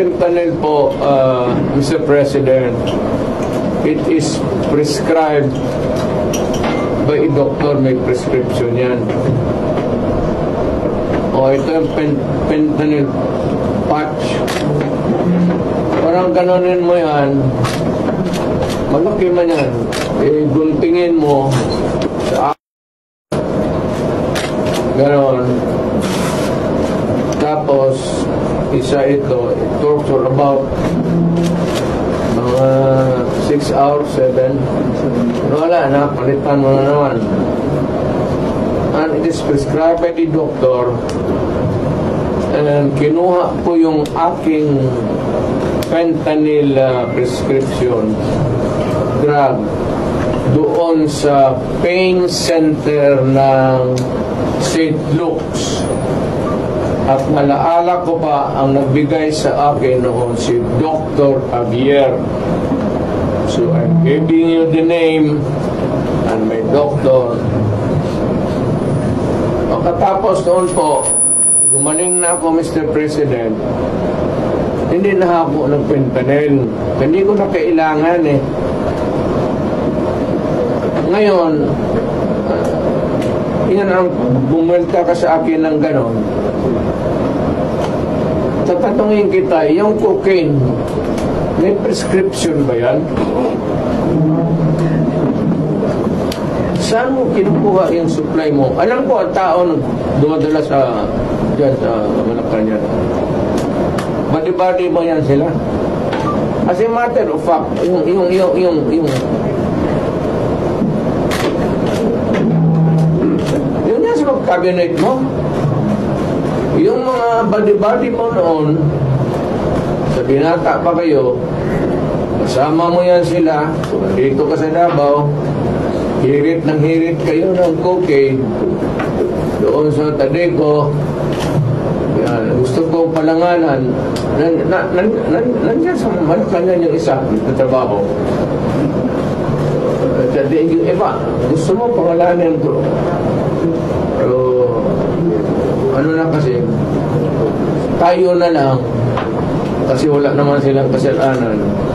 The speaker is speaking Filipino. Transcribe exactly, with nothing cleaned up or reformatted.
fentanyl po, uh, Mister President, it is prescribed by a doctor, may prescription yan. O ito yung pen fentanyl patch. Parang ganonin mo yan, malaki man yan, eh, guntingin mo sa ganon. Tapos, isa ito, it works for about mga six hours, seven. Wala na, palitan mo na naman. And it is prescribed by the doctor. And kinuha po yung aking fentanyl uh, prescription drug doon sa pain center ng Saint Luke's. At malaala ko pa ang nagbigay sa akin noon si Doctor Javier. So I'm giving you the name and my doctor. Pagkatapos noon po, gumaling na ako, Mister President. Hindi na ako nagfentanyl. Hindi ko na kailangan eh. Ngayon, uh, yan ang bumulta ka sa akin ng ganon. Tatanungin kita, yung cocaine, may prescription ba yan? Saan mo kinukuha yung supply mo? Alam ko ang tao dumadala sa dyan sa Malacanang. Badi-badi mo yan sila. As a matter of fact, yung, yung, yung, yung, yung, yun yan sa cabinet mo. Yung mga badi-badi mo noon, sa binata pa kayo, kasama mo yan sila, so dito ka sa Davao, hirit ng hirit kayo ng cocaine, doon sa Tadeco. Yan, gusto kong palanganan. Nan, nan, nan, nan, nandiyan sa Malacanang yung isa na trabaho. At yung iba, gusto mo pangalanan ko. Pero, ano na kasi, tayo na lang, kasi wala naman silang kasalanan.